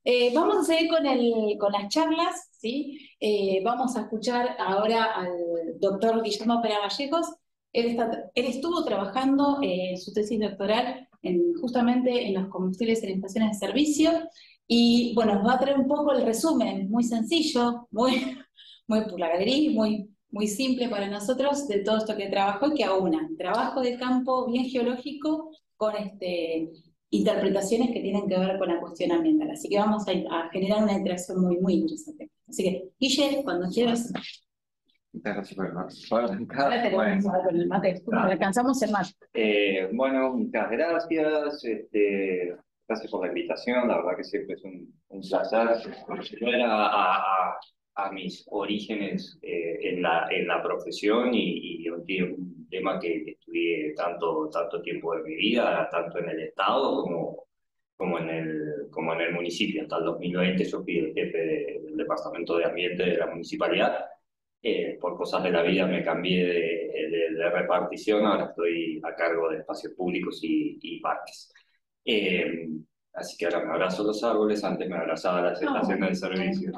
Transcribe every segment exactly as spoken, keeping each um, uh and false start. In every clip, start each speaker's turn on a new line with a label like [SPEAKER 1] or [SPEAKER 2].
[SPEAKER 1] Eh, vamos a seguir con, el, con las charlas, ¿sí? Eh, vamos a escuchar ahora al doctor Guillermo Pera Gallegos. Él, está- él estuvo trabajando eh, su tesis doctoral en, justamente en los combustibles en estaciones de servicio y, bueno, nos va a traer un poco el resumen, muy sencillo, muy, muy por la galería, muy, muy simple para nosotros de todo esto que trabajó y que aúna. Trabajo de campo bien geológico con este interpretaciones que tienen que ver con la cuestión ambiental. Así que vamos a, a generar una interacción muy, muy interesante. Así que, Guille, cuando quieras.
[SPEAKER 2] Muchas gracias por el mate. ¿Puedo
[SPEAKER 1] Ahora
[SPEAKER 2] arrancar?
[SPEAKER 1] tenemos
[SPEAKER 2] Bueno,
[SPEAKER 1] con el mate.
[SPEAKER 2] está.
[SPEAKER 1] Alcanzamos el mate.
[SPEAKER 2] Eh, bueno, muchas gracias. Este, gracias por la invitación. La verdad que siempre es un, un placer volver a, a, a- a mis orígenes eh, en la, en la profesión y, y un, tie- un tema que, que estudié tanto, tanto tiempo de mi vida, tanto en el Estado como, como, en el, como en el municipio. Hasta el dos mil veinte yo fui el jefe de- del Departamento de Ambiente de la municipalidad. Eh, por cosas de la vida me cambié de, de- de repartición, ahora estoy a cargo de espacios públicos y, y parques. Eh, Así que ahora me abrazo los árboles, antes me abrazaba las estaciones de servicio.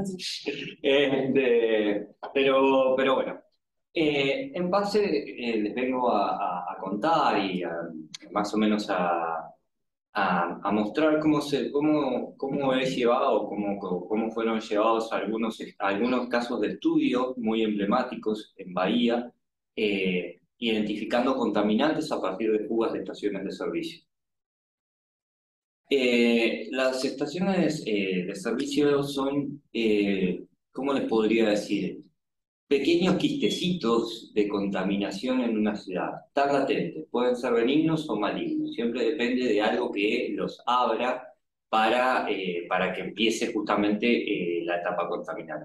[SPEAKER 2] Este, pero, pero bueno, eh, en base eh, les vengo a, a- a contar y a- más o menos a, a, a mostrar cómo, se, cómo, cómo he llevado, cómo, cómo fueron llevados algunos, algunos casos de estudio muy emblemáticos en Bahía, eh, identificando contaminantes a partir de fugas de estaciones de servicio. Eh, las estaciones eh, de servicio son, eh, ¿cómo les podría decir? Pequeños quistecitos de contaminación en una ciudad, tan latentes, pueden ser benignos o malignos, siempre depende de algo que los abra para, eh, para que empiece justamente eh, la etapa contaminante.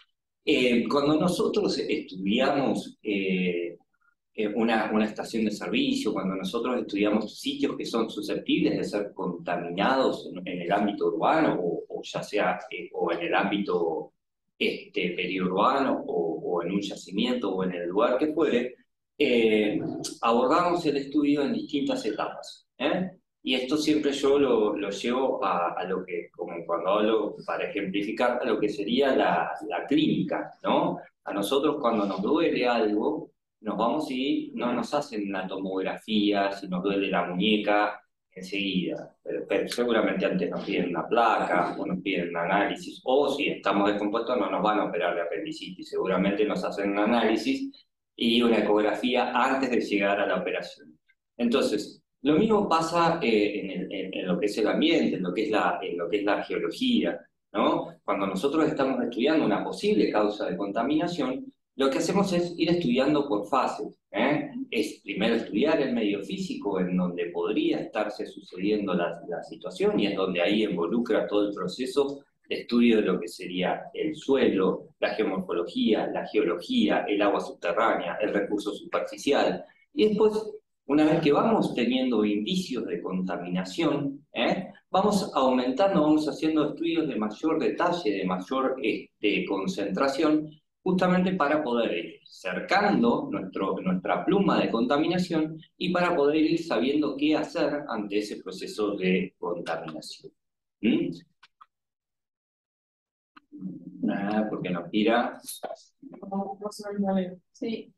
[SPEAKER 2] Eh, cuando nosotros estudiamos eh, eh, una, una estación de servicio, cuando nosotros estudiamos sitios que son susceptibles de ser contaminados en, en el ámbito urbano, o, o ya sea eh, o en el ámbito este, periurbano, o, o en un yacimiento, o en el lugar que fuere, eh, abordamos el estudio en distintas etapas. ¿eh? Y esto siempre yo lo, lo llevo a, a lo que, como cuando hablo, para ejemplificar, a lo que sería la, la clínica, ¿no? A nosotros cuando nos duele algo, nos vamos y no nos hacen una tomografía, si nos duele la muñeca, enseguida. Pero, pero seguramente antes nos piden una placa, o nos piden un análisis, o si estamos descompuestos no nos van a operar de apendicitis, seguramente nos hacen un análisis y una ecografía antes de llegar a la operación. Entonces, lo mismo pasa eh, en, el, en, en, lo que es el ambiente, en lo que es la, en lo que es la geología, ¿no? Cuando nosotros estamos estudiando una posible causa de contaminación, lo que hacemos es ir estudiando por fases. ¿eh? Es primero estudiar el medio físico en donde podría estarse sucediendo la, la situación y es donde ahí involucra todo el proceso de estudio de lo que sería el suelo, la geomorfología, la geología, el agua subterránea, el recurso superficial. Y después, una vez que vamos teniendo indicios de contaminación, ¿eh? vamos aumentando, vamos haciendo estudios de mayor detalle, de mayor este, concentración, justamente para poder ir cercando nuestro, nuestra pluma de contaminación y para poder ir sabiendo qué hacer ante ese proceso de contaminación. ¿Mm? Nada, porque nos tira.
[SPEAKER 1] Sí.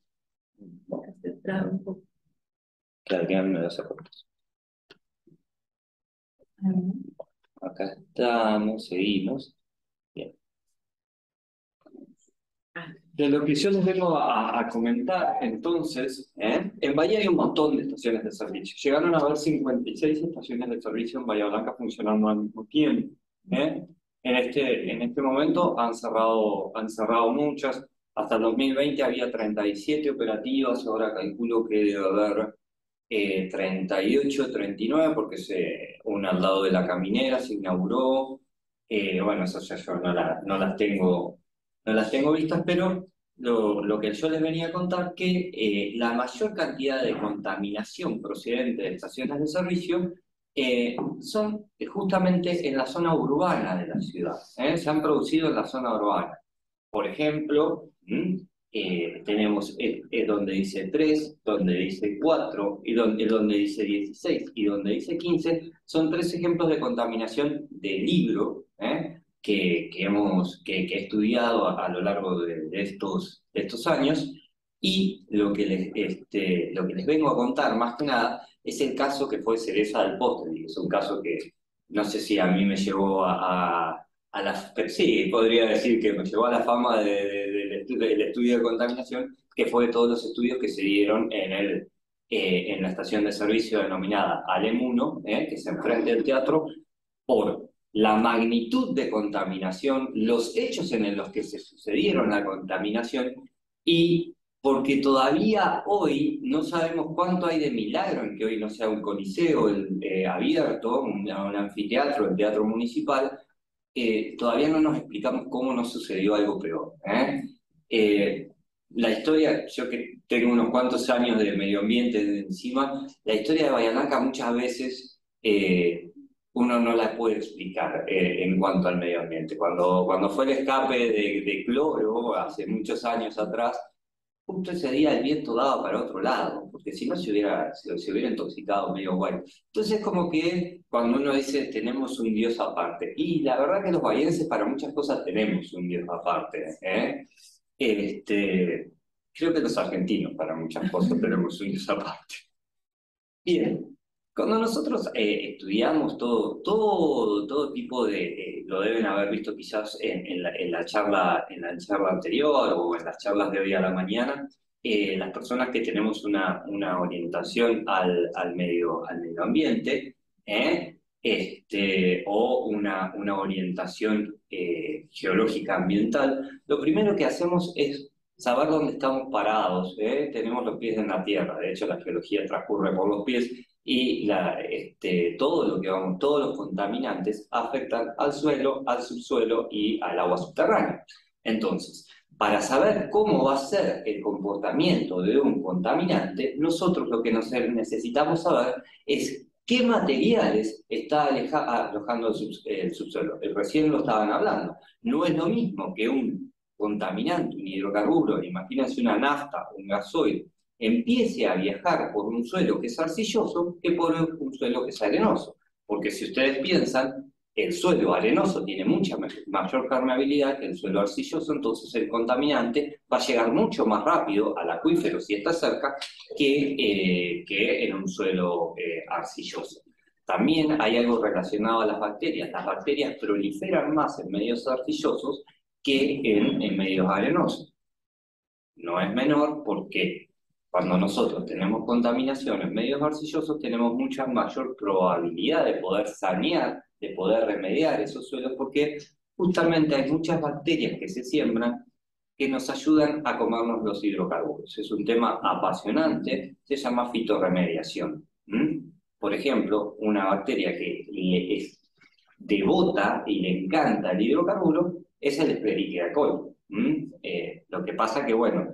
[SPEAKER 2] Claro, que me das a Acá estamos, seguimos. Bien. De lo que yo les vengo a, a comentar, entonces, ¿eh? en Bahía hay un montón de estaciones de servicio. Llegaron a haber cincuenta y seis estaciones de servicio en Bahía Blanca funcionando al mismo tiempo. ¿eh? En, este, en este momento han cerrado, han cerrado muchas. Hasta el dos mil veinte había treinta y siete operativas, ahora calculo que debe haber eh, treinta y ocho, treinta y nueve, porque se, una al lado de la caminera se inauguró. Eh, bueno, esas ya yo no, la, no las tengo no las tengo vistas, pero lo, lo que yo les venía a contar que eh, la mayor cantidad de contaminación procedente de estaciones de servicio eh, son justamente en la zona urbana de la ciudad, ¿eh? Se han producido en la zona urbana. Por ejemplo, ¿m? eh, tenemos eh, eh, donde dice tres, donde dice cuatro, y donde, donde dice dieciséis y donde dice quince, son tres ejemplos de contaminación de libro, ¿eh? que, que, hemos, que, que he estudiado a, a lo largo de, de, estos, de estos años, y lo que, les, este, lo que les vengo a contar, más que nada, es el caso que fue cereza del postre, y es un caso que no sé si a mí me llevó a, a a la, sí, podría decir que me llevó a la fama de, de, de, del, estu del estudio de contaminación, que fue de todos los estudios que se dieron en, el, eh, en la estación de servicio denominada Alem uno, eh, que se enfrenta al teatro, por la magnitud de contaminación, los hechos en los que se sucedieron la contaminación, y porque todavía hoy no sabemos cuánto hay de milagro en que hoy no sea un coliseo el, eh, abierto, un, un anfiteatro, el teatro municipal. Eh, todavía no nos explicamos cómo nos sucedió algo peor. ¿eh? Eh, la historia, yo que tengo unos cuantos años de medio ambiente de encima, la historia de Bahía Blanca muchas veces eh, uno no la puede explicar eh, en cuanto al medio ambiente. Cuando, cuando fue el escape de, de cloro hace muchos años atrás, justo ese día el viento daba para otro lado, porque si no se hubiera, se, se hubiera intoxicado medio guay. Entonces como que cuando uno dice tenemos un Dios aparte, y la verdad que los bahienses para muchas cosas tenemos un Dios aparte, ¿eh? Este, creo que los argentinos para muchas cosas tenemos un Dios aparte. Bien, cuando nosotros eh, estudiamos todo, todo, todo tipo de, eh, lo deben haber visto quizás en, en la, en la charla, en la charla anterior o en las charlas de hoy a la mañana, eh, las personas que tenemos una, una orientación al, al, medio, al medio ambiente, ¿eh? este, o una, una orientación eh, geológica ambiental, lo primero que hacemos es saber dónde estamos parados, ¿eh? Tenemos los pies en la tierra, de hecho la geología transcurre por los pies, y la, este, todo lo que vamos, todos los contaminantes afectan al suelo, al subsuelo y al agua subterránea. Entonces, para saber cómo va a ser el comportamiento de un contaminante, nosotros lo que nos necesitamos saber es qué materiales está aleja, alojando el, sub, el subsuelo. Recién lo estaban hablando. No es lo mismo que un contaminante, un hidrocarburo, imagínense una nafta, un gasoil, empiece a viajar por un suelo que es arcilloso que por un suelo que es arenoso. Porque si ustedes piensan, el suelo arenoso tiene mucha mayor permeabilidad que el suelo arcilloso, entonces el contaminante va a llegar mucho más rápido al acuífero si está cerca que, eh, que en un suelo eh, arcilloso. También hay algo relacionado a las bacterias. Las bacterias proliferan más en medios arcillosos que en, en medios arenosos. No es menor porque cuando nosotros tenemos contaminación en medios arcillosos tenemos mucha mayor probabilidad de poder sanear, de poder remediar esos suelos, porque justamente hay muchas bacterias que se siembran que nos ayudan a comernos los hidrocarburos. Es un tema apasionante, se llama fitorremediación. ¿Mm? Por ejemplo, una bacteria que le es devota y le encanta el hidrocarburo es el Escherichia coli. ¿Mm? Eh, lo que pasa que, bueno,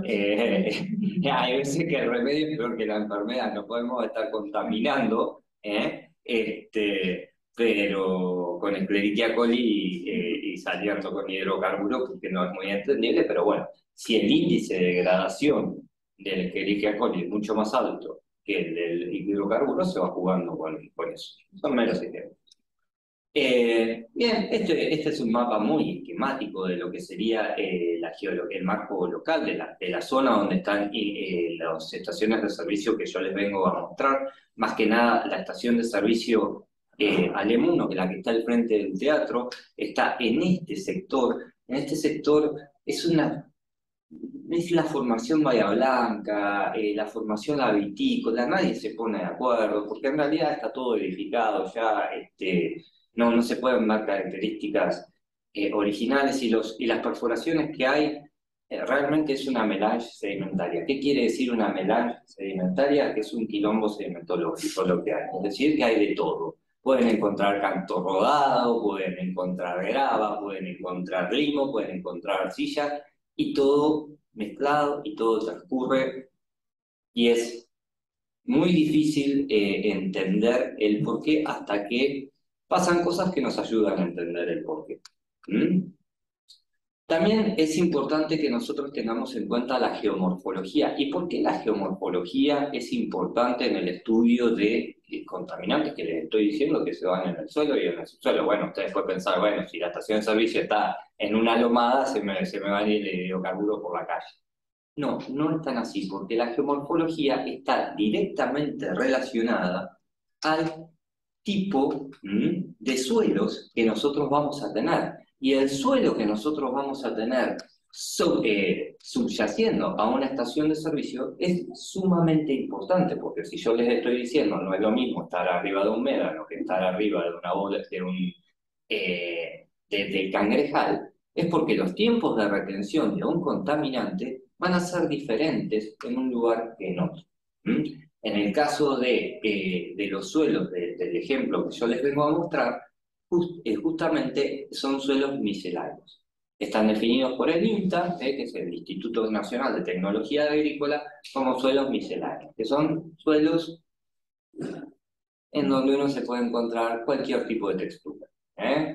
[SPEAKER 2] eh, hay veces que el remedio es peor que la enfermedad, no podemos estar contaminando, ¿eh? este, pero con Escherichia coli y, eh, y saliendo con hidrocarburos, porque no es muy entendible, pero bueno, si el índice de degradación del Escherichia coli es mucho más alto que el del hidrocarburo, se va jugando con, con eso. Son meros ejemplos. Eh, bien, este, este es un mapa muy esquemático de lo que sería eh, la el marco local de la, de la zona donde están eh, las estaciones de servicio que yo les vengo a mostrar. Más que nada, la estación de servicio eh, Alem uno, que es la que está al frente del teatro, está en este sector. En este sector es una es la formación Bahía Blanca, eh, la formación La Vitícola, nadie se pone de acuerdo, porque en realidad está todo edificado ya, este, no, no se pueden dar características eh, originales, y, los, y las perforaciones que hay eh, realmente es una melange sedimentaria. ¿Qué quiere decir una melange sedimentaria? Que es un quilombo sedimentológico lo que hay, es decir, que hay de todo. Pueden encontrar canto rodado, pueden encontrar grava, pueden encontrar limo, pueden encontrar arcilla, y todo mezclado y todo transcurre, y es muy difícil eh, entender el porqué hasta que pasan cosas que nos ayudan a entender el porqué. ¿Mm? También es importante que nosotros tengamos en cuenta la geomorfología. ¿Y por qué la geomorfología es importante en el estudio de eh, contaminantes que les estoy diciendo que se van en el suelo y en el subsuelo? Bueno, ustedes pueden pensar, bueno, si la estación de servicio está en una lomada, se me, se me va a ir el hidrocarburo por la calle. No, no es tan así, porque la geomorfología está directamente relacionada al tipo ¿m? de suelos que nosotros vamos a tener. Y el suelo que nosotros vamos a tener sub, eh, subyaciendo a una estación de servicio es sumamente importante, porque si yo les estoy diciendo, no es lo mismo estar arriba de un médano que estar arriba de una bola, de un, eh, de, del cangrejal, es porque los tiempos de retención de un contaminante van a ser diferentes en un lugar que en otro. ¿Mm? En el caso de, eh, de los suelos de, del ejemplo que yo les vengo a mostrar, just, eh, justamente son suelos misceláneos. Están definidos por el INTA, eh, que es el Instituto Nacional de Tecnología Agrícola, como suelos misceláneos, que son suelos en donde uno se puede encontrar cualquier tipo de textura. ¿eh?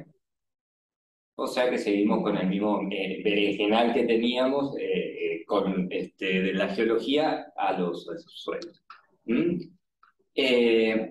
[SPEAKER 2] O sea que seguimos con el mismo eh, berenjenal que teníamos eh, eh, con, este, de la geología a los, a los suelos. ¿Mm? Eh,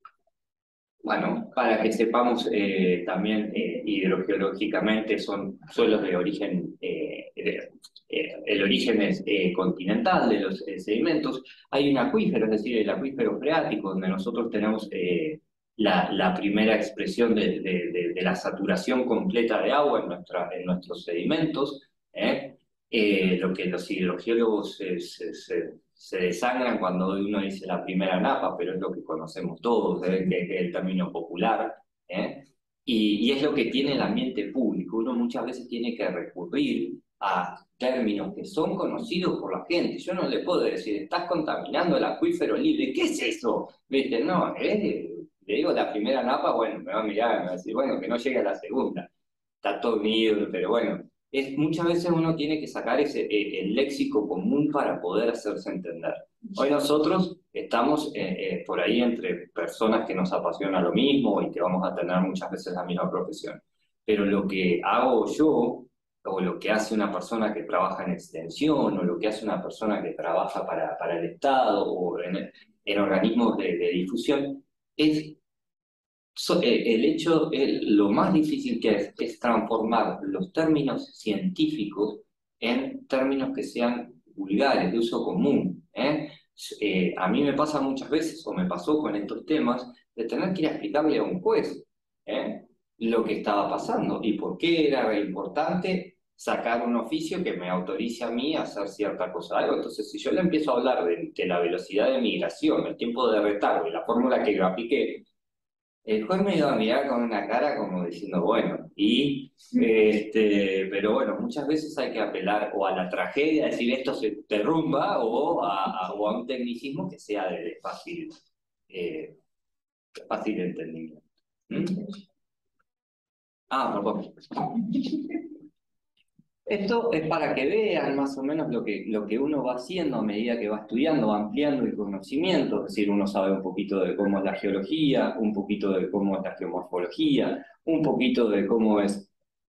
[SPEAKER 2] bueno, para que sepamos eh, también eh, hidrogeológicamente son suelos de origen, eh, de, eh, el origen es eh, continental de los eh, sedimentos. Hay un acuífero, es decir, el acuífero freático, donde nosotros tenemos eh, la, la primera expresión de, de, de, de la saturación completa de agua en, nuestra, en nuestros sedimentos. ¿eh? Eh, lo que los hidrogeólogos se, se, se, se desangran cuando uno dice la primera napa, pero es lo que conocemos todos, ¿eh? que es el término popular, ¿eh? y, y es lo que tiene el ambiente público. Uno muchas veces tiene que recurrir a términos que son conocidos por la gente. Yo no le puedo decir, estás contaminando el acuífero libre, ¿qué es eso? ¿Viste? No, ¿eh? Le digo la primera napa, bueno, me va a mirar y me va a decir, bueno, que no llegue a la segunda. Está todo unido, pero bueno, es, muchas veces uno tiene que sacar ese, eh, el léxico común para poder hacerse entender. Hoy nosotros estamos eh, eh, por ahí entre personas que nos apasiona lo mismo y que vamos a tener muchas veces la misma profesión. Pero lo que hago yo, o lo que hace una persona que trabaja en extensión, o lo que hace una persona que trabaja para, para el Estado, o en, en organismos de, de difusión, es So, eh, el hecho, el- lo más difícil que es, es transformar los términos científicos en términos que sean vulgares, de uso común. ¿eh? Eh, a mí me pasa muchas veces, o me pasó con estos temas, de tener que ir a explicarle a un juez ¿eh? lo que estaba pasando y por qué era importante sacar un oficio que me autorice a mí a hacer cierta cosa. Algo. Entonces, si yo le empiezo a hablar de, de la velocidad de migración, el tiempo de retardo y la fórmula que yo apliqué, el juez me iba a mirar con una cara como diciendo, bueno, y, este, pero bueno, muchas veces hay que apelar o a la tragedia, decir esto se derrumba, o a, a- o a un tecnicismo que sea de, de fácil, eh, fácil entendimiento. ¿Mm? Ah, perdón. Esto es para que vean más o menos lo que, lo que uno va haciendo a medida que va estudiando, va ampliando el conocimiento, es decir, uno sabe un poquito de cómo es la geología, un poquito de cómo es la geomorfología, un poquito de cómo es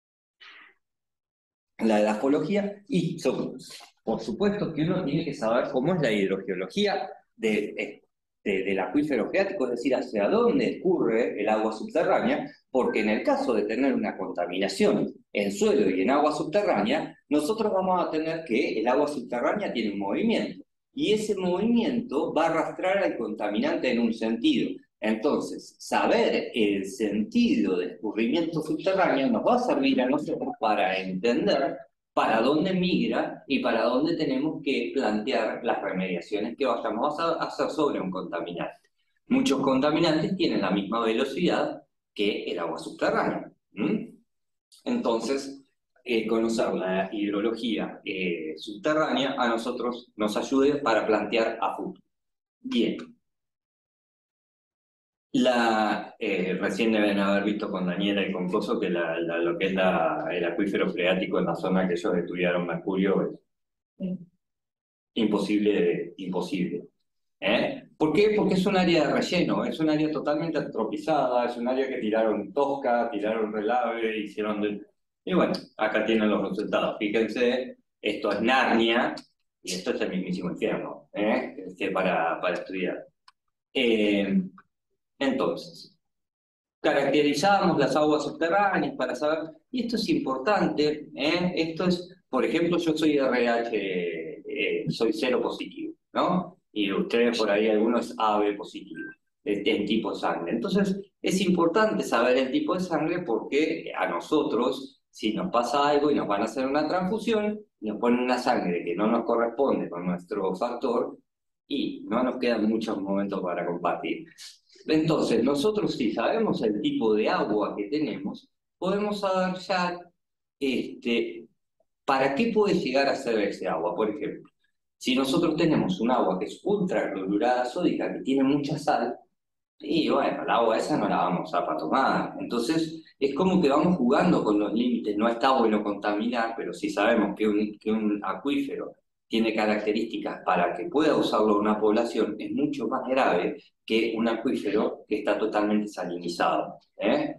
[SPEAKER 2] la edafología y, so- por supuesto, que uno tiene que saber cómo es la hidrogeología de, de- del acuífero freático, es decir, hacia dónde escurre el agua subterránea, porque en el caso de tener una contaminación en suelo y en agua subterránea, nosotros vamos a tener que el agua subterránea tiene un movimiento, y ese movimiento va a arrastrar al contaminante en un sentido. Entonces, saber el sentido de escurrimiento subterráneo nos va a servir a nosotros para entender para dónde migra y para dónde tenemos que plantear las remediaciones que vayamos a hacer sobre un contaminante. Muchos contaminantes tienen la misma velocidad que el agua subterránea. ¿Mm? Entonces, eh, conocer la hidrología eh, subterránea a nosotros nos ayuda para plantear a futuro. Bien. La, eh, recién deben haber visto con Daniela y con Coso que la, la- lo que es la, el acuífero freático en la zona que ellos estudiaron mercurio es imposible, imposible. ¿eh? ¿Por qué? Porque es un área de relleno, es un área totalmente antropizada, es un área que tiraron tosca, tiraron relave, hicieron de, Y bueno, acá tienen los resultados. Fíjense, esto es Narnia y esto es el mismísimo infierno, ¿eh? Este, para, para estudiar. Eh, entonces, caracterizábamos las aguas subterráneas para saber, y esto es importante, ¿eh? Esto es, por ejemplo, yo soy R H, eh, soy cero positivo, ¿no? Y ustedes por ahí, algunos A B positivo, el, el tipo de sangre. Entonces, es importante saber el tipo de sangre porque a nosotros, si nos pasa algo y nos van a hacer una transfusión, nos ponen una sangre que no nos corresponde con nuestro factor y no nos quedan muchos momentos para compartir. Entonces, nosotros si sabemos el tipo de agua que tenemos, podemos saber ya este, para qué puede llegar a ser ese agua. Por ejemplo, si nosotros tenemos un agua que es ultraclorurada sódica, que tiene mucha sal, y bueno, el agua esa no la vamos a para tomar. Entonces, es como que vamos jugando con los límites. No está bueno contaminar, pero si sabemos que un, que un acuífero tiene características para que pueda usarlo una población, es mucho más grave que un acuífero que está totalmente salinizado, ¿eh?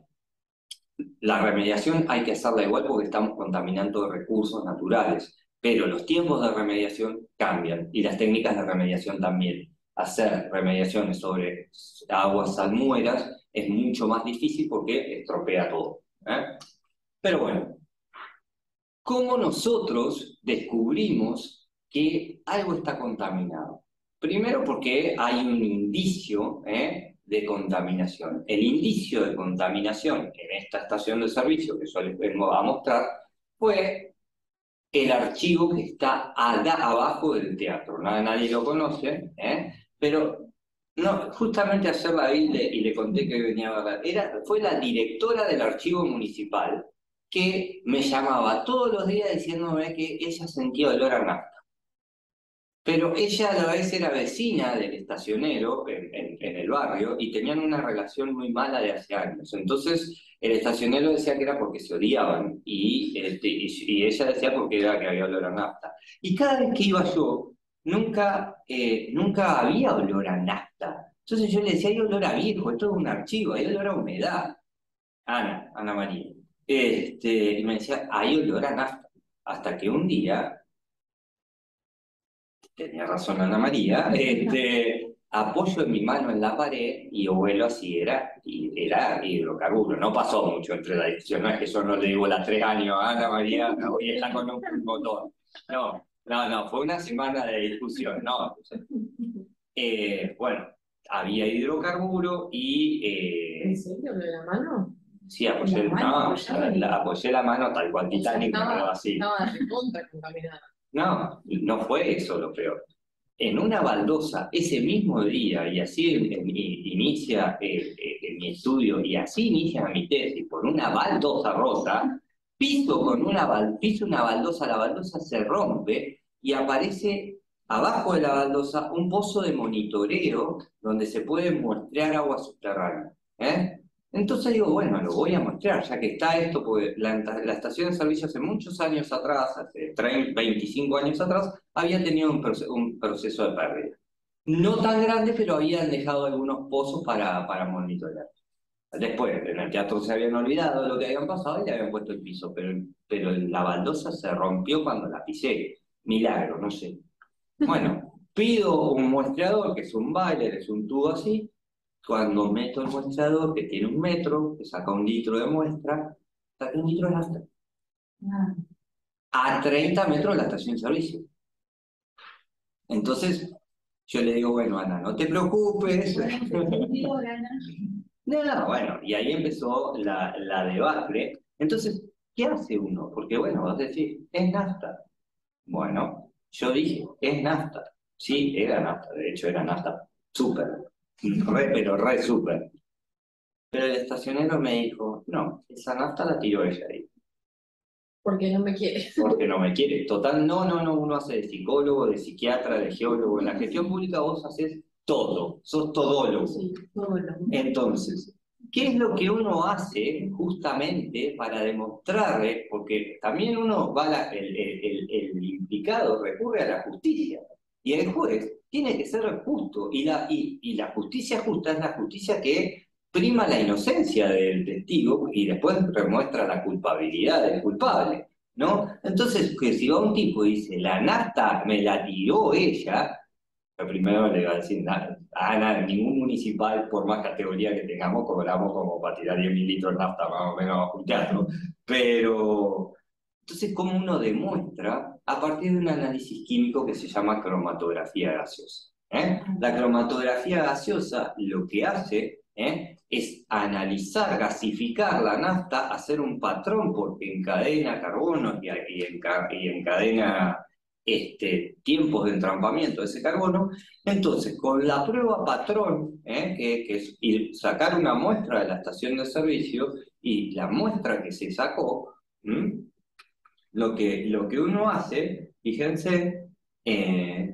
[SPEAKER 2] La remediación hay que hacerla igual porque estamos contaminando recursos naturales, pero los tiempos de remediación cambian y las técnicas de remediación también. Hacer remediaciones sobre aguas salmueras es mucho más difícil porque estropea todo, ¿eh? Pero bueno, ¿cómo nosotros descubrimos que algo está contaminado? Primero porque hay un indicio, ¿eh?, de contaminación. El indicio de contaminación en esta estación de servicio que yo les vengo a mostrar fue el archivo que está abajo del teatro. Nada, nadie lo conoce, ¿eh? Pero no, justamente ayer la vi y le, y le conté que venía a hablar. Era, fue la directora del archivo municipal que me llamaba todos los días diciéndome que ella sentía olor a nafta. Pero ella a la vez era vecina del estacionero en, en, en el barrio y tenían una relación muy mala de hace años. Entonces el estacionero decía que era porque se odiaban y, este, y, y ella decía porque era que había olor a nafta. Y cada vez que iba yo, nunca, eh, nunca había olor a nafta. Entonces yo le decía, hay olor a viejo, esto es un archivo, hay olor a humedad. Ana, Ana María. Este, y me decía, hay olor a nafta. Hasta que un día, tenía razón Ana María, este, apoyo mi mano en la pared y vuelo así, era, y era hidrocarburo. No pasó mucho entre la discusión, no es que yo no le digo las tres años a Ana María, hoy está con un motor. No, no, no, fue una semana de discusión, no. Eh, bueno, había hidrocarburo y... Eh,
[SPEAKER 3] ¿En serio? ¿Lo de la mano?
[SPEAKER 2] Sí, apoyé, no, la, la, apoyé la mano tal cual Titanic, pero así.
[SPEAKER 3] Estaba recontra contaminada.
[SPEAKER 2] No, no fue eso lo peor. En una baldosa, ese mismo día, y así en, en, inicia eh, eh, mi estudio, y así inicia mi tesis, por una baldosa rota, piso, con una, bal, piso una baldosa, la baldosa se rompe y aparece abajo de la baldosa un pozo de monitoreo donde se puede muestrear agua subterránea, ¿eh? Entonces digo, bueno, lo voy a mostrar, ya que está esto, porque la, la estación de servicio hace muchos años atrás, hace treinta, veinticinco años atrás, había tenido un, proce un proceso de pérdida. No tan grande, pero habían dejado algunos pozos para, para monitorear. Después, en el teatro se habían olvidado de lo que habían pasado y le habían puesto el piso, pero, pero la baldosa se rompió cuando la pisé. Milagro, no sé. Bueno, pido un muestreador, que es un bailer, es un tubo así. Cuando meto el muestreador, que tiene un metro, que saca un litro de muestra, saca un litro de nafta. A treinta metros de la estación de servicio. Entonces, yo le digo, bueno, Ana, no te preocupes. No, no, bueno, y ahí empezó la, la debacle. Entonces, ¿qué hace uno? Porque, bueno, vos decís, es nafta. Bueno, yo dije, es nafta. Sí, era nafta, de hecho era nafta súper, re, pero re súper. Pero el estacionero me dijo, no, esa nafta la tiró ella ahí.
[SPEAKER 3] Porque no me quiere.
[SPEAKER 2] Porque no me quiere. Total, no, no, no, uno hace de psicólogo, de psiquiatra, de geólogo. En la gestión pública vos haces todo, sos todólogo.
[SPEAKER 3] Sí, todólogo.
[SPEAKER 2] Entonces, ¿qué es lo que uno hace justamente para demostrarle? Porque también uno va, la, el, el, el implicado recurre a la justicia. Y el juez tiene que ser justo. Y la, y, y la justicia justa es la justicia que prima la inocencia del testigo y después demuestra la culpabilidad del culpable, ¿no? Entonces, que si va un tipo y dice, la nafta me la tiró ella, lo primero le va a decir, nada, a nada, ningún municipal, por más categoría que tengamos, cobramos como para tirar diez mil litros de nafta, más o menos, a un teatro. Pero, entonces, ¿cómo uno demuestra? A partir de un análisis químico que se llama cromatografía gaseosa. ¿eh? La cromatografía gaseosa lo que hace ¿eh? es analizar, gasificar la nafta, hacer un patrón porque encadena carbono y, y, enca, y encadena este, tiempos de entrampamiento de ese carbono. Entonces, con la prueba patrón, ¿eh? que, que es ir, sacar una muestra de la estación de servicio y la muestra que se sacó, lo que, lo que uno hace, fíjense, eh,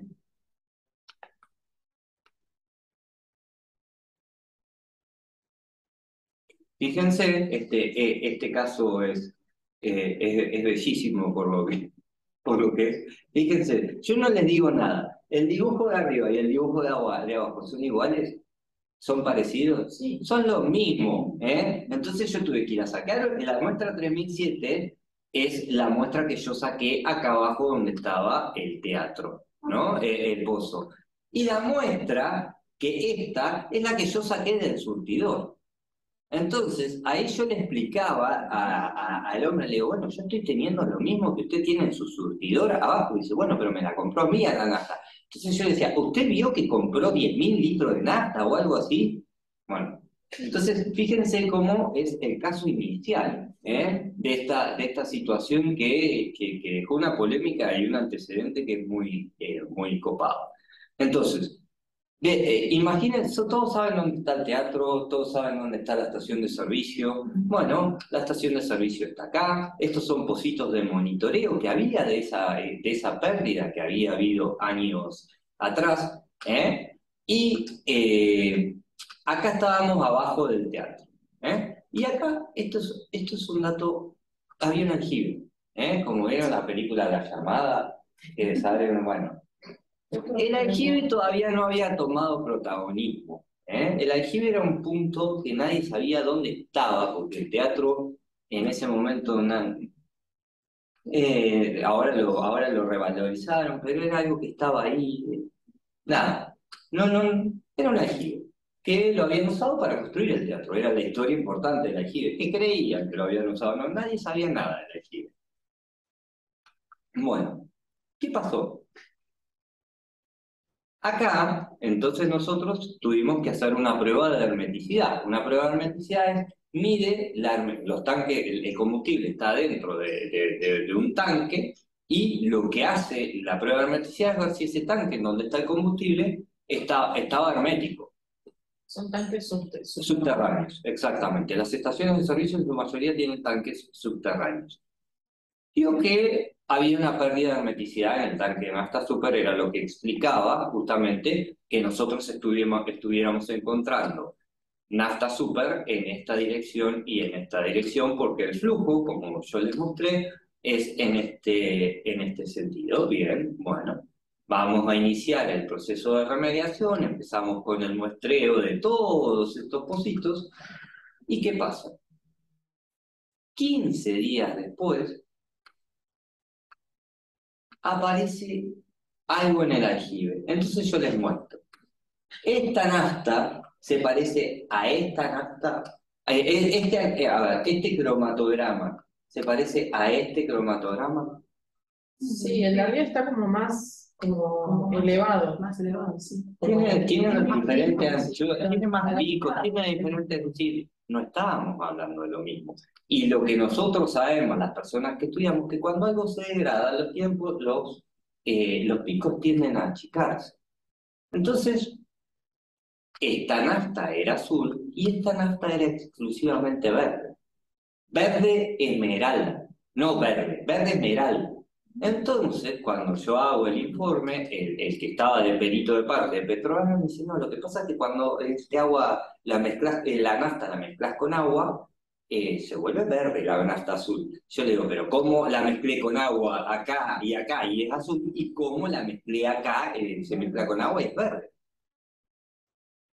[SPEAKER 2] fíjense, este, eh, este caso es, eh, es, es bellísimo por lo que, por lo que es. Fíjense, yo no les digo nada. El dibujo de arriba y el dibujo de abajo, de abajo ¿son iguales? ¿Son parecidos? Sí, son lo mismo, ¿eh? Entonces yo tuve que ir a sacar la muestra tres mil siete, es la muestra que yo saqué acá abajo donde estaba el teatro, ¿no? Eh, el pozo. Y la muestra, que esta, es la que yo saqué del surtidor. Entonces, ahí yo le explicaba a- a- al hombre, le digo, bueno, yo estoy teniendo lo mismo que usted tiene en su surtidor abajo. Y dice, bueno, pero me la compró a mí a la nafta. Entonces yo le decía, ¿usted vio que compró diez mil litros de nafta o algo así? Bueno, entonces fíjense cómo es el caso inicial ¿eh? de, esta, de esta situación que, que, que dejó una polémica y un antecedente que es muy, eh, muy copado. Entonces, Bien, eh, imagínense, todos saben dónde está el teatro, todos saben dónde está la estación de servicio. Bueno, la estación de servicio está acá. Estos son pocitos de monitoreo que había de esa, eh, de esa pérdida que había habido años atrás. ¿eh? Y eh, acá estábamos abajo del teatro. ¿eh? Y acá, esto es, esto es un dato, había un aljibe. ¿eh? Como vieron la película La Llamada, que saben, bueno. El aljibe todavía no había tomado protagonismo. ¿eh? El aljibe era un punto que nadie sabía dónde estaba, porque el teatro en ese momento, na- eh, ahora, lo, ahora lo revalorizaron, pero era algo que estaba ahí. eh, Nada, no, no, era un aljibe, que lo habían usado para construir el teatro, era la historia importante del aljibe, que creían que lo habían usado, no, nadie sabía nada del aljibe. Bueno, ¿qué pasó? Acá, entonces nosotros tuvimos que hacer una prueba de hermeticidad. Una prueba de hermeticidad es, mide la herme- los tanques, el, el combustible está dentro de, de- de- de un tanque y lo que hace la prueba de hermeticidad es ver si ese tanque en donde está el combustible está, estaba hermético.
[SPEAKER 3] Son tanques subte- subterráneos.
[SPEAKER 2] Subterráneos, exactamente. Las estaciones de servicio en su mayoría tienen tanques subterráneos. Digo que había una pérdida de hermeticidad en el tanque de nafta super, era lo que explicaba justamente que nosotros estuviéramos, estuviéramos encontrando nafta super en esta dirección y en esta dirección, porque el flujo, como yo les mostré, es en este, en este sentido. Bien, bueno, vamos a iniciar el proceso de remediación, empezamos con el muestreo de todos estos pocitos, ¿y qué pasa? quince días después, aparece algo en el aljibe. Entonces yo les muestro. Esta nafta se parece a esta nafta. eh, eh, Este, eh, a ver, este cromatograma se parece a este cromatograma.
[SPEAKER 3] Sí, el de arriba está como más como elevado. Más elevado, sí.
[SPEAKER 2] Tiene, tiene
[SPEAKER 3] Tiene
[SPEAKER 2] unos
[SPEAKER 3] más
[SPEAKER 2] diferentes,
[SPEAKER 3] picos.
[SPEAKER 2] tiene más picos, tiene diferentes, es decir, no estábamos hablando de lo mismo. Y lo que nosotros sabemos, las personas que estudiamos, que cuando algo se degrada, los tiempos, los, eh, los picos tienden a achicarse. Entonces, esta nafta era azul y esta nafta era exclusivamente verde. Verde esmeralda, no verde, verde esmeralda. Entonces, cuando yo hago el informe, el, el que estaba de perito de parte de Petrobras me dice, no, lo que pasa es que cuando este agua, la mezclas, eh, la nafta la mezclas con agua, eh, se vuelve verde la nafta azul. Yo le digo, pero ¿cómo la mezclé con agua acá y acá y es azul? ¿Y cómo la mezclé acá, eh, se mezcla con agua y es verde?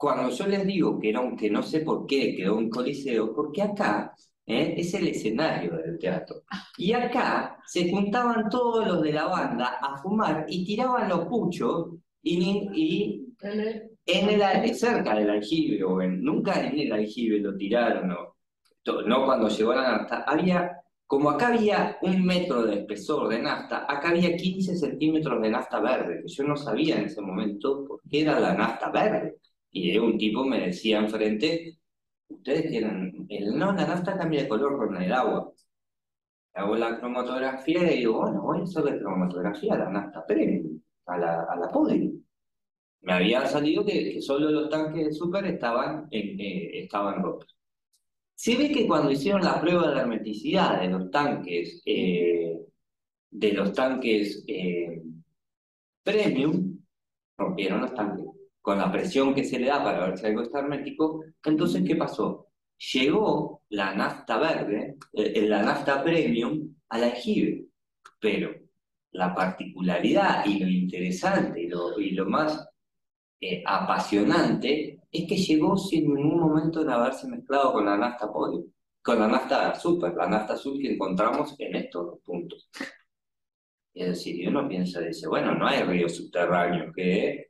[SPEAKER 2] cuando yo les digo que, era un, que no sé por qué quedó un coliseo, porque acá ¿eh? es el escenario del teatro. Y acá se juntaban todos los de la banda a fumar y tiraban los puchos y, y en el, cerca del aljibe, o en, nunca en el aljibe lo tiraron, no, no cuando llegó la nafta, había, como acá había un metro de espesor de nafta, acá había quince centímetros de nafta verde, que yo no sabía en ese momento por qué era la nafta verde. Y un tipo me decía enfrente, ustedes tienen, el, no, la nafta cambia de color con el agua. Hago la cromatografía y digo, bueno, voy a hacer la cromatografía a la nafta premium, a la, a la podium. Me había salido que, que solo los tanques de súper estaban, en, eh, estaban rotos. Se ve que cuando hicieron la prueba de hermeticidad de los tanques, eh, de los tanques eh, premium, rompieron los tanques. Con la presión que se le da para ver si algo está hermético, entonces, ¿qué pasó? Llegó la nafta verde, eh, la nafta premium, al aljibe, pero la particularidad y lo interesante y lo, y lo más eh, apasionante es que llegó sin en ningún momento de haberse mezclado con la nafta podium, con la nafta super, la nafta azul que encontramos en estos dos puntos. Es decir, y uno piensa, dice, bueno, no hay ríos subterráneos que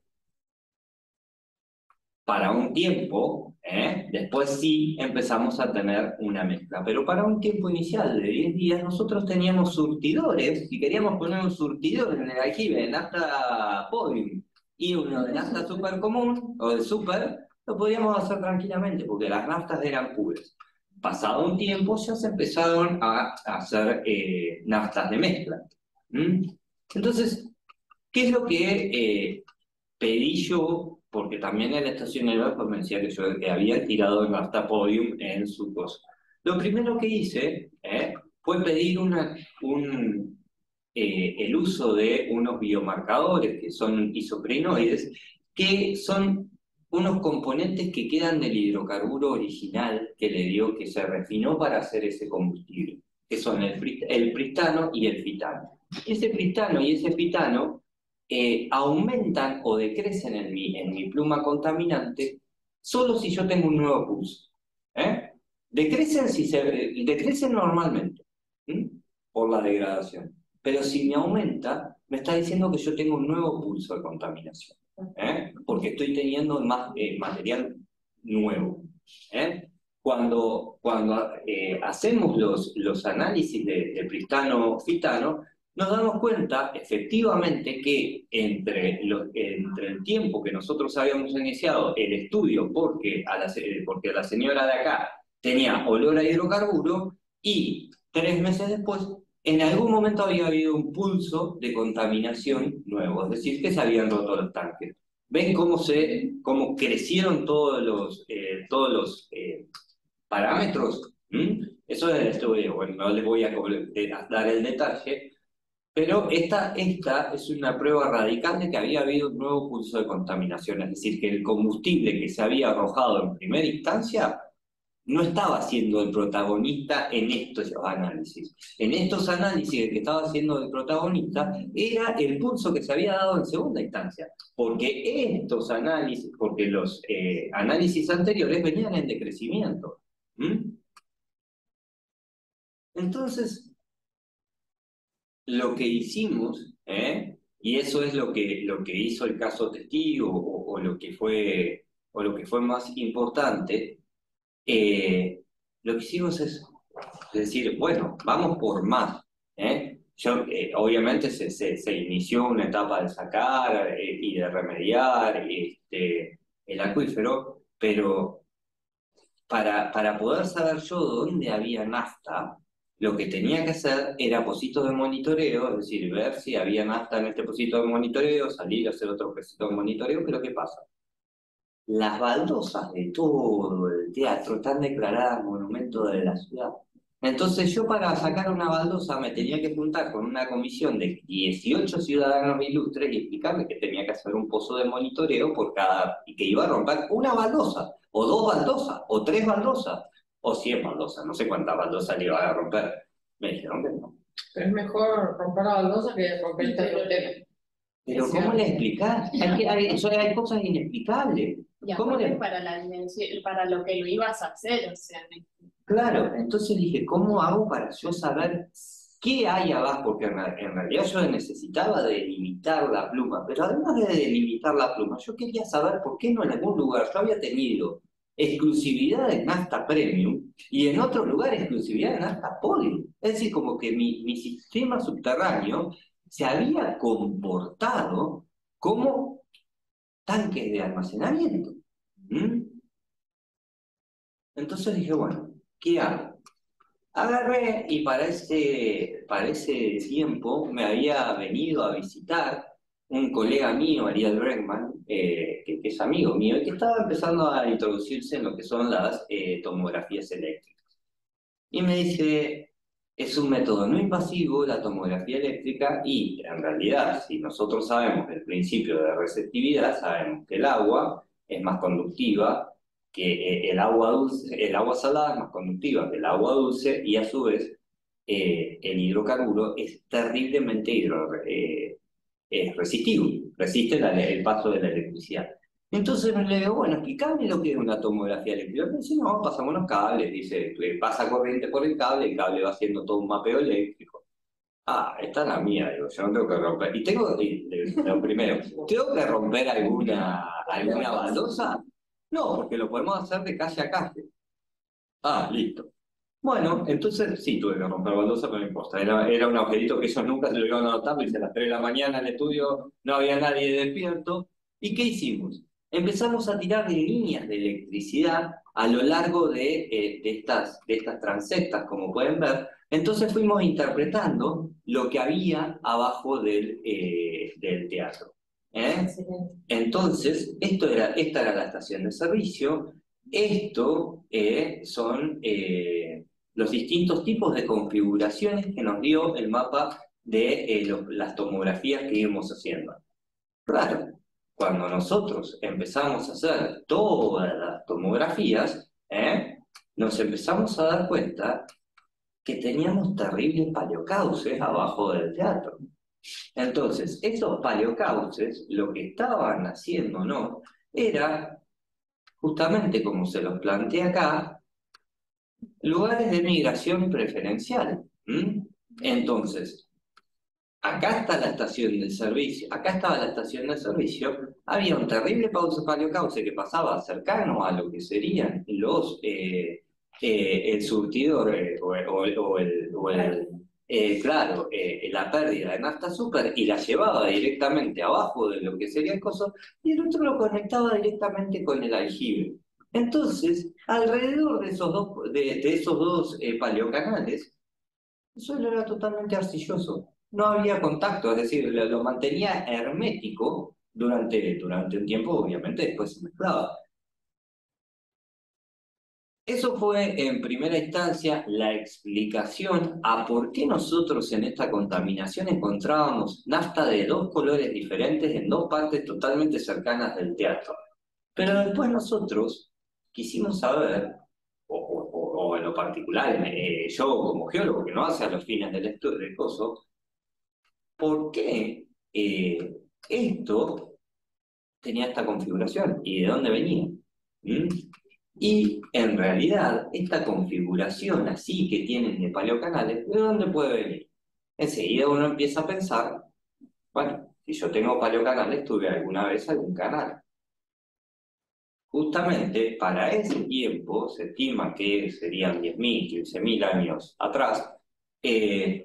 [SPEAKER 2] para un tiempo, ¿eh? Después sí empezamos a tener una mezcla, pero para un tiempo inicial de diez días nosotros teníamos surtidores, si queríamos poner un surtidor en el aljibe de nafta podium y uno de nafta super común o de super, lo podíamos hacer tranquilamente porque las naftas eran puras. Pasado un tiempo ya se empezaron a, a hacer eh, naftas de mezcla. ¿Mm? Entonces, ¿qué es lo que eh, pedí yo? Porque también en la estación de pues me decía que yo había tirado el nafta podium en su cosa. Lo primero que hice ¿eh? fue pedir una, un, eh, el uso de unos biomarcadores que son isoprenoides, que son unos componentes que quedan del hidrocarburo original que le dio, que se refinó para hacer ese combustible, que son el, el pristano y el fitano. Ese pristano y ese fitano Eh, aumentan o decrecen en mi, en mi pluma contaminante solo si yo tengo un nuevo pulso. ¿eh? Decrecen, si se, decrecen normalmente ¿sí? por la degradación. Pero si me aumenta, me está diciendo que yo tengo un nuevo pulso de contaminación. ¿eh? Porque estoy teniendo más eh, material nuevo. ¿eh? Cuando, cuando eh, hacemos los, los análisis de, de pristano-fitano, nos damos cuenta efectivamente que entre, los, entre el tiempo que nosotros habíamos iniciado el estudio porque a la, porque la señora de acá tenía olor a hidrocarburo y tres meses después, en algún momento había habido un pulso de contaminación nuevo, es decir, que se habían roto los tanques. ¿Ven cómo, se, cómo crecieron todos los, eh, todos los eh, parámetros? ¿Mm? Eso es el estudio, bueno, no les voy a dar el detalle, pero esta, esta es una prueba radical de que había habido un nuevo pulso de contaminación, es decir, que el combustible que se había arrojado en primera instancia no estaba siendo el protagonista en estos análisis. En estos análisis el que estaba siendo el protagonista era el pulso que se había dado en segunda instancia, porque estos análisis, porque los eh, análisis anteriores venían en decrecimiento. ¿Mm? Entonces, lo que hicimos, ¿eh? y eso es lo que, lo que hizo el caso testigo, o, o, lo que fue, o lo que fue más importante, eh, lo que hicimos es decir, bueno, vamos por más. ¿eh? Yo, eh, obviamente se, se, se inició una etapa de sacar eh, y de remediar este, el acuífero, pero para, para poder saber yo dónde había nafta, lo que tenía que hacer era pocitos de monitoreo, es decir, ver si había nafta en este pocito de monitoreo, salir a hacer otro pocito de monitoreo, pero ¿qué pasa? Las baldosas de todo el teatro están declaradas monumento de la ciudad. Entonces yo para sacar una baldosa me tenía que juntar con una comisión de dieciocho ciudadanos ilustres y explicarles que tenía que hacer un pozo de monitoreo por cada, y que iba a romper una baldosa, o dos baldosas, o tres baldosas, o cien baldosas, no sé cuántas baldosas le iban a romper. Me dijeron que no.
[SPEAKER 3] Pero es mejor romper la baldosa que romper el terreno.
[SPEAKER 2] Pero ¿cómo le explicás? Hay, que, hay, hay cosas inexplicables.
[SPEAKER 3] Y
[SPEAKER 2] ¿Cómo
[SPEAKER 3] aparte
[SPEAKER 2] le-
[SPEAKER 3] para la dimensión, para lo que lo ibas a hacer, o sea,
[SPEAKER 2] Claro, entonces dije, ¿cómo hago para yo saber qué hay abajo? Porque en, re- en realidad yo necesitaba delimitar la pluma, pero además de delimitar la pluma, yo quería saber por qué no en algún lugar yo había tenido exclusividad de nafta premium y en otro lugar exclusividad de nafta podium. Es decir, como que mi, mi sistema subterráneo se había comportado como tanques de almacenamiento. ¿Mm? Entonces dije, bueno, ¿qué hago? Agarré y para ese, para ese tiempo me había venido a visitar un colega mío, Ariel Bregman, eh, que, que es amigo mío y que estaba empezando a introducirse en lo que son las eh, tomografías eléctricas. Y me dice, es un método no invasivo la tomografía eléctrica y en realidad, si nosotros sabemos el principio de receptividad, sabemos que el agua es más conductiva, que eh, el agua dulce, el agua salada es más conductiva que el agua dulce y a su vez eh, el hidrocarburo es terriblemente hidro, eh, es resistivo, resiste la- el paso de la electricidad. Entonces le digo, bueno, explícame lo que es una tomografía eléctrica. Me dice, no, pasamos unos cables, dice, eh, pasa corriente por el cable, el cable va haciendo todo un mapeo eléctrico. Ah, esta es la mía, digo, yo no tengo que romper. Y tengo, y, eh, lo primero, ¿tengo que romper alguna, alguna baldosa? No, porque lo podemos hacer de calle a calle. Ah, listo. Bueno, entonces sí tuve que romper baldosa, pero no importa. Era, era un agujerito que ellos nunca se lo iban a notar, porque a las tres de la mañana en el estudio no había nadie despierto. ¿Y qué hicimos? Empezamos a tirar líneas de electricidad a lo largo de, eh, de estas, de estas transectas, como pueden ver. Entonces fuimos interpretando lo que había abajo del, eh, del teatro. ¿eh? Entonces, esto era, esta era la estación de servicio. Esto eh, son eh, los distintos tipos de configuraciones que nos dio el mapa de eh, lo- las tomografías que íbamos haciendo. Claro, cuando nosotros empezamos a hacer todas las tomografías, ¿eh? nos empezamos a dar cuenta que teníamos terribles paleocauces abajo del teatro. Entonces, esos paleocauces, lo que estaban haciendo, ¿no? Era, justamente como se los plantea acá, lugares de migración preferencial. ¿m? Entonces, acá está la estación de servicio, acá estaba la estación de servicio, había un terrible pausa paleocauce que pasaba cercano a lo que serían los, eh, eh, el surtidor eh, o, o- o el, o el, eh, claro, eh, la pérdida de nafta super y la llevaba directamente abajo de lo que sería el coso y el otro lo conectaba directamente con el aljibe. Entonces, alrededor de esos dos, de, de esos dos eh, paleocanales, el suelo era totalmente arcilloso, no había contacto, es decir, lo, lo mantenía hermético durante, durante un tiempo, obviamente después se mezclaba. Eso fue en primera instancia la explicación a por qué nosotros en esta contaminación encontrábamos nafta de dos colores diferentes en dos partes totalmente cercanas del teatro. Pero después nosotros quisimos saber, o, o- o en lo particular, eh, yo como geólogo que no hace a los fines del estudio del coso, ¿por qué eh, esto tenía esta configuración y de dónde venía? ¿Mm? Y en realidad, esta configuración así que tienen de paleocanales, ¿de dónde puede venir? Enseguida uno empieza a pensar, bueno, si yo tengo paleocanales, tuve alguna vez algún canal. Justamente para ese tiempo, se estima que serían diez mil, quince mil años atrás, eh,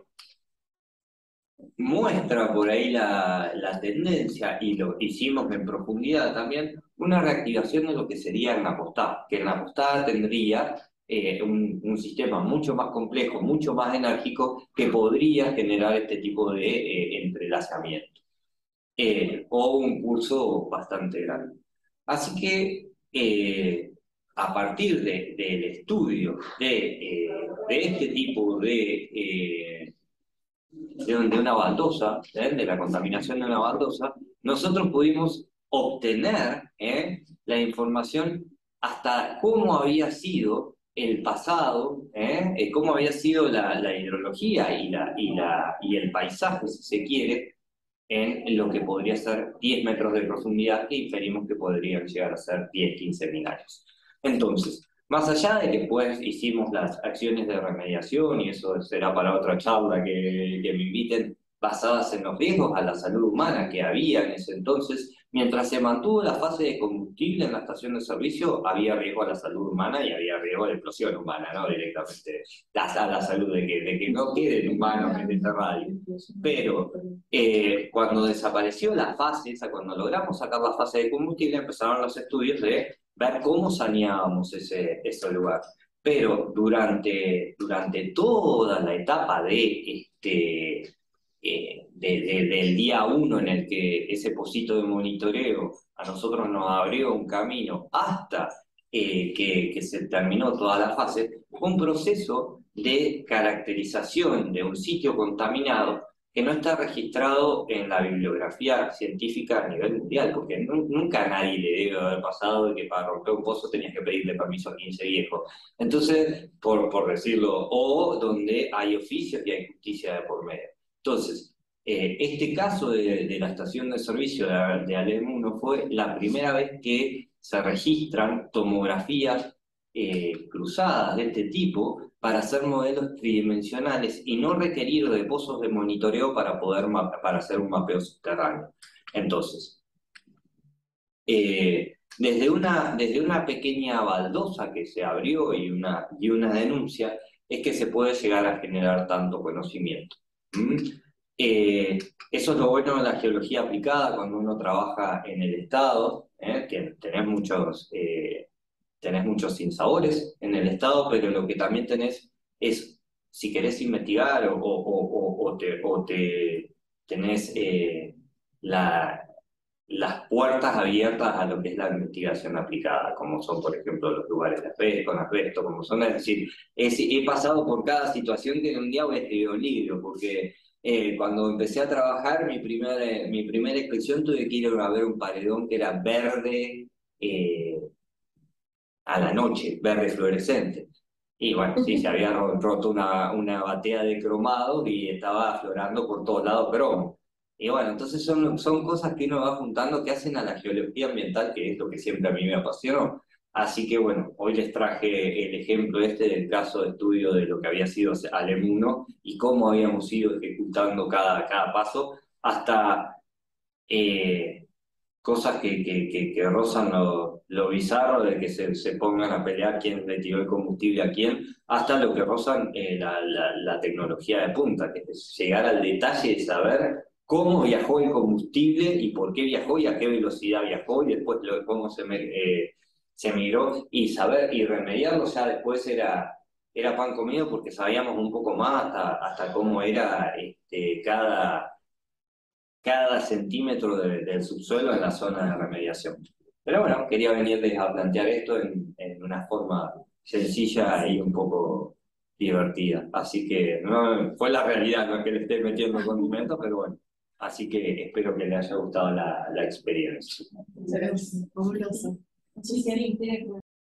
[SPEAKER 2] muestra por ahí la, la tendencia, y lo hicimos en profundidad también, una reactivación de lo que sería Napostada, que Napostada tendría eh, un, un sistema mucho más complejo, mucho más enérgico, que podría generar este tipo de eh, entrelazamiento, eh, o un curso bastante grande. Así que eh, a partir de, del estudio de, eh, de este tipo de... eh, de, de una baldosa, ¿eh? de la contaminación de una baldosa, nosotros pudimos obtener ¿eh? la información hasta cómo había sido el pasado, ¿eh? Eh, cómo había sido la, la hidrología y, la, y, la, y el paisaje, si se quiere, en lo que podría ser diez metros de profundidad, que inferimos que podrían llegar a ser diez, quince mil años. Entonces, más allá de que después hicimos las acciones de remediación, y eso será para otra charla que, que me inviten, basadas en los riesgos a la salud humana que había en ese entonces, mientras se mantuvo la fase de combustible en la estación de servicio, había riesgo a la salud humana y había riesgo de explosión humana, ¿no? Directamente la, a la salud de que, de que no queden humanos en esta radio. Pero eh, cuando desapareció la fase esa, cuando logramos sacar la fase de combustible, empezaron los estudios de ver cómo saneábamos ese, ese lugar. Pero durante, durante toda la etapa de este, eh, de, de, del día uno en el que ese pocito de monitoreo a nosotros nos abrió un camino hasta eh, que, que se terminó toda la fase, fue un proceso de caracterización de un sitio contaminado que no está registrado en la bibliografía científica a nivel mundial, porque nu nunca a nadie le debe haber pasado de que para romper un pozo tenías que pedirle permiso a quince viejos. Entonces, por, por decirlo, o donde hay oficios y hay justicia de por medio. Entonces, eh, este caso de, de la estación de servicio de, de ALEM uno fue la primera vez que se registran tomografías eh, cruzadas de este tipo para hacer modelos tridimensionales y no requerir de pozos de monitoreo para poder para hacer un mapeo subterráneo. Entonces, eh, desde, una, desde una pequeña baldosa que se abrió y una, y una denuncia, es que se puede llegar a generar tanto conocimiento. ¿Mm? Eh, eso es lo bueno de la geología aplicada cuando uno trabaja en el Estado, ¿eh? que tenés muchos... Eh, tenés muchos sinsabores en el Estado, pero lo que también tenés es, si querés investigar o, o, o, o, te, o te tenés eh, la, las puertas abiertas a lo que es la investigación aplicada, como son, por ejemplo, los lugares de asbesto, con asbesto, como son, es decir, es, he pasado por cada situación que en un día voy a escribir un libro, porque eh, cuando empecé a trabajar, mi, primer, mi primera inspección tuve que ir a ver un paredón que era verde, eh, a la noche, verde fluorescente. Y bueno, sí, se había roto una, una batea de cromado y estaba aflorando por todos lados cromo. Y bueno, entonces son, son cosas que uno va juntando que hacen a la geología ambiental, que es lo que siempre a mí me apasionó. Así que bueno, hoy les traje el ejemplo este del caso de estudio de lo que había sido ALEM uno y cómo habíamos ido ejecutando cada, cada paso hasta... Eh, cosas que, que, que, que rozan lo, lo bizarro de que se, se pongan a pelear quién le tiró el combustible a quién, hasta lo que rozan eh, la, la, la tecnología de punta, que es llegar al detalle de saber cómo viajó el combustible y por qué viajó y a qué velocidad viajó y después lo, cómo se, me, eh, se migró y saber y remediarlo ya después era, era pan comido porque sabíamos un poco más hasta, hasta cómo era este, cada cada centímetro de, del subsuelo en la zona de remediación. Pero bueno, quería venirles a plantear esto en, en una forma sencilla y un poco divertida. Así que no fue la realidad, no es que le esté metiendo condimentos, pero bueno. Así que espero que les haya gustado la, la experiencia.
[SPEAKER 3] Fabuloso.